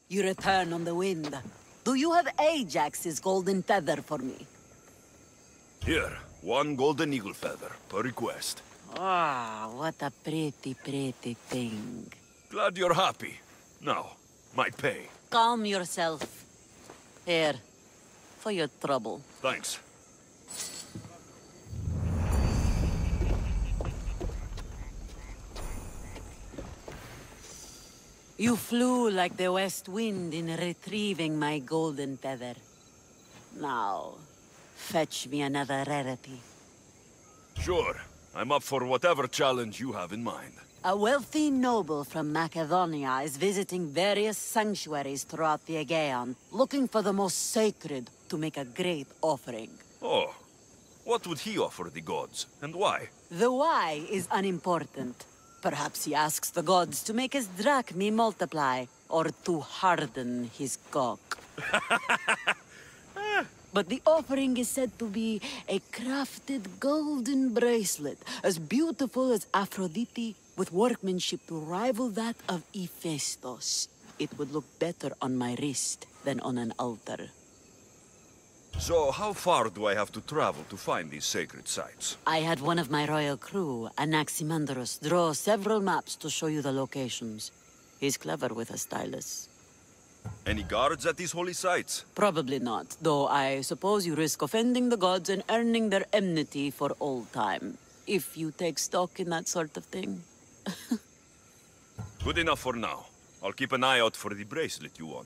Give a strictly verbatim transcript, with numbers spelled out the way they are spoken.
You return on the wind. Do you have Ajax's golden feather for me? Here, one golden eagle feather, per request. Ah, what a pretty, pretty thing. Glad you're happy. Now, my pay. Calm yourself. Here, for your trouble. Thanks. You flew like the west wind in retrieving my golden feather. Now, fetch me another rarity. Sure. I'm up for whatever challenge you have in mind. A wealthy noble from Macedonia is visiting various sanctuaries throughout the Aegean, looking for the most sacred to make a great offering. Oh. What would he offer the gods, and why? The why is unimportant. Perhaps he asks the gods to make his drachmi multiply, or to harden his cock. But the offering is said to be a crafted golden bracelet, as beautiful as Aphrodite, with workmanship to rival that of Hephaestus. It would look better on my wrist than on an altar. So, how far do I have to travel to find these sacred sites? I had one of my royal crew, Anaximandros, draw several maps to show you the locations. He's clever with a stylus. Any guards at these holy sites? Probably not, though I suppose you risk offending the gods and earning their enmity for all time. If you take stock in that sort of thing. Good enough for now. I'll keep an eye out for the bracelet you want.